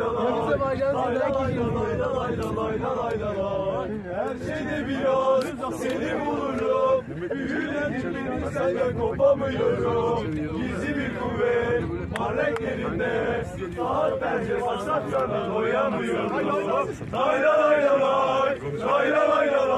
Her şeyde biraz seni bulurum. Büyüledim beni senden kopamıyorum. Gizli bir kuvvet var renklerinde. Saatlerce başlatmadan doyamıyorum. Lay lay lay lay lay lay lay lay.